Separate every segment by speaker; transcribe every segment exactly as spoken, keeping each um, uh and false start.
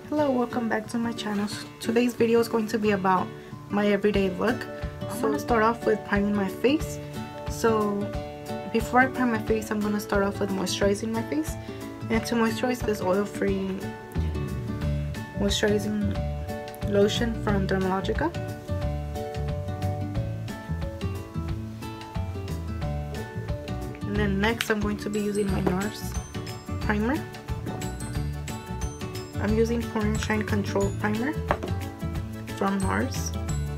Speaker 1: Hello, welcome back to my channel. Today's video is going to be about my everyday look. I'm going to start off with priming my face. So before I prime my face, I'm going to start off with moisturizing my face. And to moisturize this oil-free moisturizing lotion from Dermalogica. And then next I'm going to be using my NARS primer. I'm using Pore and Shine Control Primer from NARS.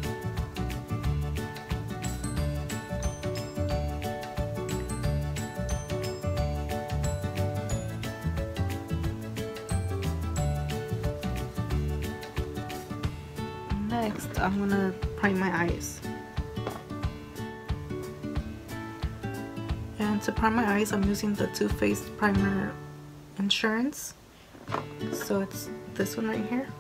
Speaker 1: Next, I'm gonna prime my eyes. And to prime my eyes, I'm using the Too Faced Primer Insurance. So it's this one right here.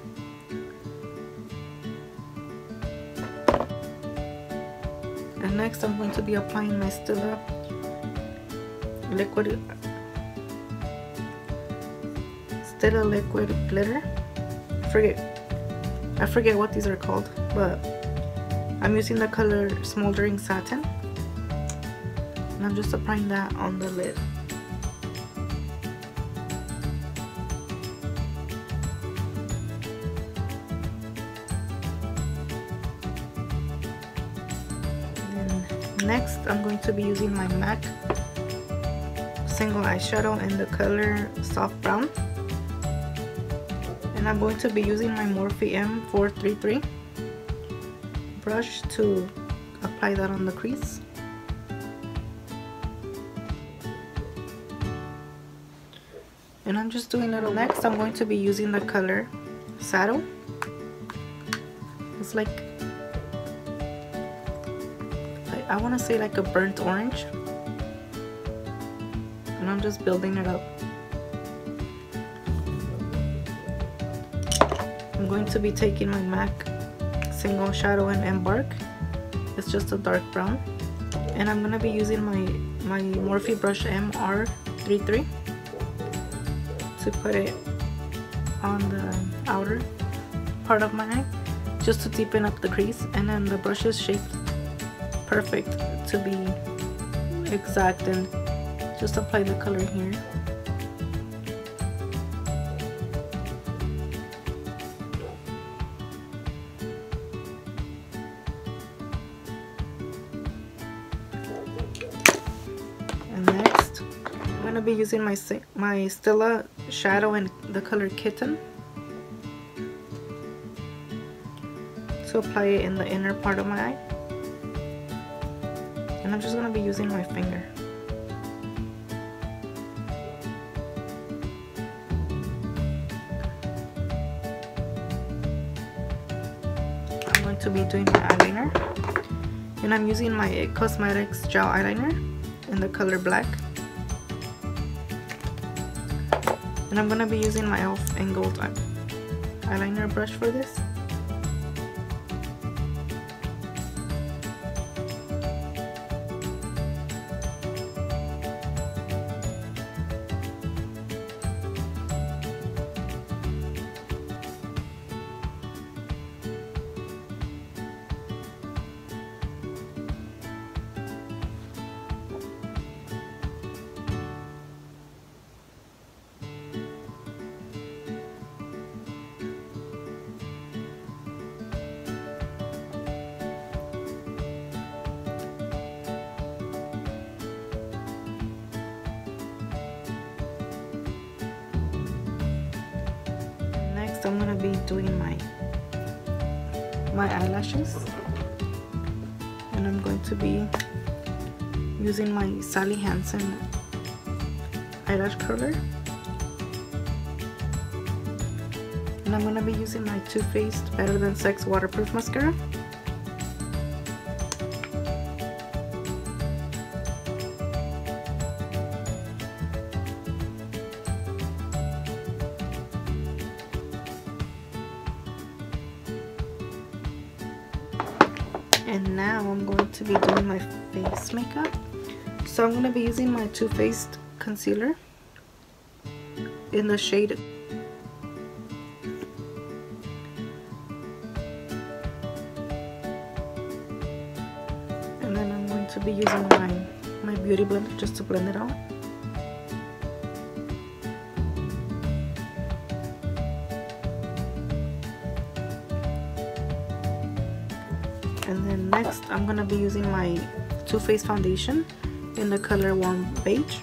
Speaker 1: And next I'm going to be applying my Stila liquid Stila liquid glitter. I forget I forget what these are called, but I'm using the color Smoldering Satin, and I'm just applying that on the lid. Next, I'm going to be using my MAC single eyeshadow in the color Soft Brown. And I'm going to be using my Morphe M four thirty-three brush to apply that on the crease. And I'm just doing it. Next, I'm going to be using the color Saddle. It's like I want to say like a burnt orange, and I'm just building it up. I'm going to be taking my MAC single shadow in Embark. It's just a dark brown, and I'm going to be using my my Morphe brush M R thirty-three to put it on the outer part of my eye, just to deepen up the crease. And then the brush is shaped perfect to be exact, and just apply the color here. And next I'm going to be using my my Stila shadow in the color Kitten to apply it in the inner part of my eye. And I'm just going to be using my finger. I'm going to be doing my eyeliner. And I'm using my It Cosmetics gel eyeliner in the color Black. And I'm going to be using my e l f in Gold eyeliner brush for this. I'm gonna be doing my my eyelashes, and I'm going to be using my Sally Hansen eyelash curler, and I'm gonna be using my Too Faced Better Than Sex waterproof mascara. And now I'm going to be doing my face makeup. So I'm going to be using my Too Faced concealer in the shade be using my, my beauty blender just to blend it out. And then next I'm going to be using my Too Faced foundation in the color Warm Beige.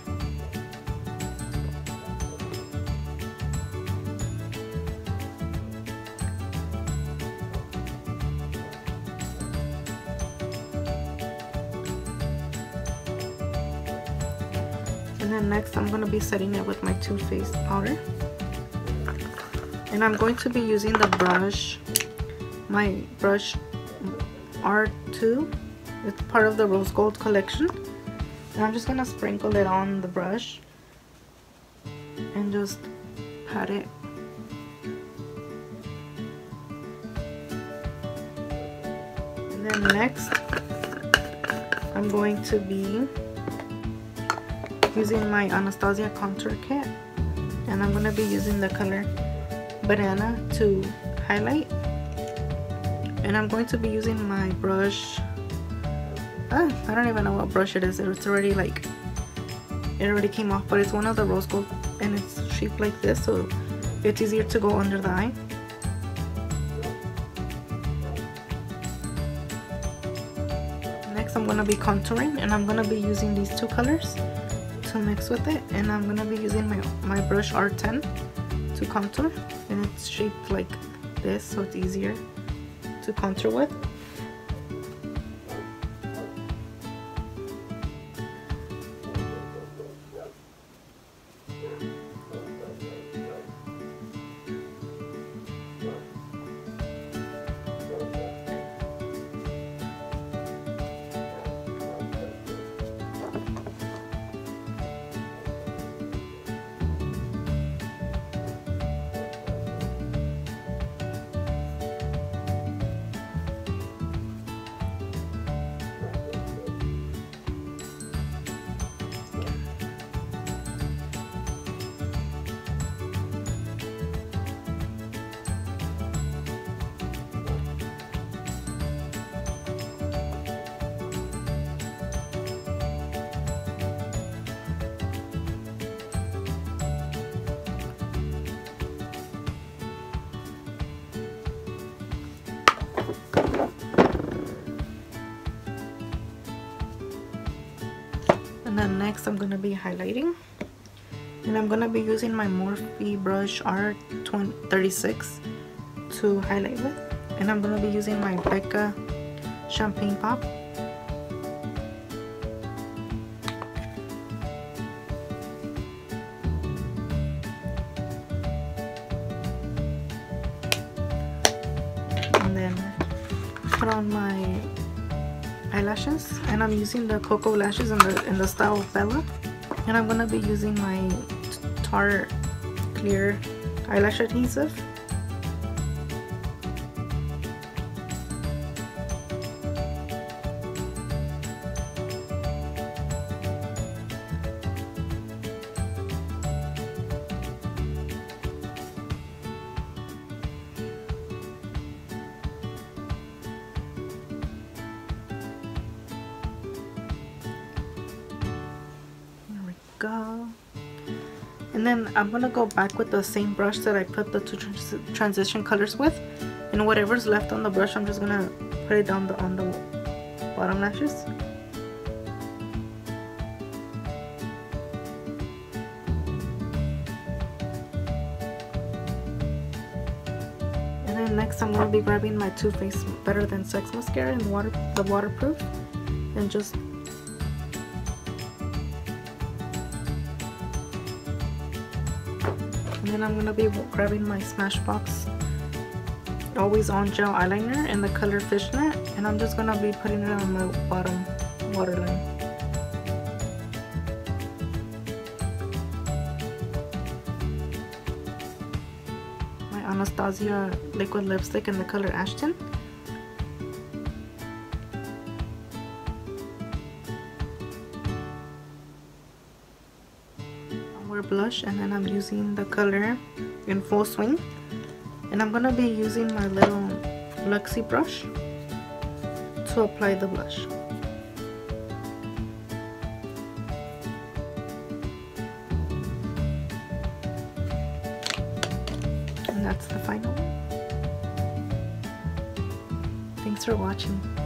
Speaker 1: And then next I'm going to be setting it with my Too Faced powder. And I'm going to be using the brush, my brush R two. It's part of the Rose Gold collection. And I'm just going to sprinkle it on the brush and just pat it. And then next I'm going to be using my Anastasia contour kit, and I'm going to be using the color Banana to highlight. And I'm going to be using my brush, ah, I don't even know what brush it is. It's already like, it already came off, but it's one of the Rose Gold and it's shaped like this, so it's easier to go under the eye. Next I'm going to be contouring, and I'm going to be using these two colors to mix with it, and I'm going to be using my, my brush R ten to contour, and it's shaped like this, so it's easier to contour with. And then next I'm going to be highlighting, and I'm going to be using my Morphe brush R thirty-six to highlight with, and I'm going to be using my Becca Champagne Pop. And then put on my eyelashes, and I'm using the Cocoa lashes in the in the style Bella, and I'm gonna be using my Tarte clear eyelash adhesive. Go. And then I'm gonna go back with the same brush that I put the two trans transition colors with, and whatever's left on the brush I'm just gonna put it down the on the bottom lashes. And then next I'm gonna be grabbing my Too Faced Better Than Sex mascara in water the waterproof, and just And then I'm going to be grabbing my Smashbox Always On Gel Eyeliner in the color Fishnet, and I'm just going to be putting it on my bottom waterline. My Anastasia liquid lipstick in the color Ashton. Blush, and then I'm using the color in Full Swing, and I'm gonna be using my little Luxie brush to apply the blush. And that's the final one. Thanks for watching.